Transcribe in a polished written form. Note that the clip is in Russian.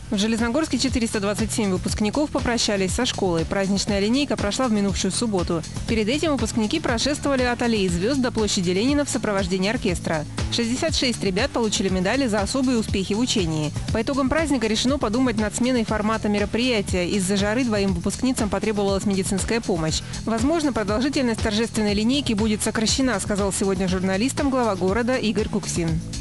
В Железногорске 427 выпускников попрощались со школой. Праздничная линейка прошла в минувшую субботу. Перед этим выпускники прошествовали от аллеи Звезд до площади Ленина в сопровождении оркестра. 66 ребят получили медали за особые успехи в учении. По итогам праздника решено подумать над сменой формата мероприятия. Из-за жары двоим выпускницам потребовалась медицинская помощь. Возможно, продолжительность торжественной линейки будет сокращена, сказал сегодня журналистам глава города Игорь Куксин.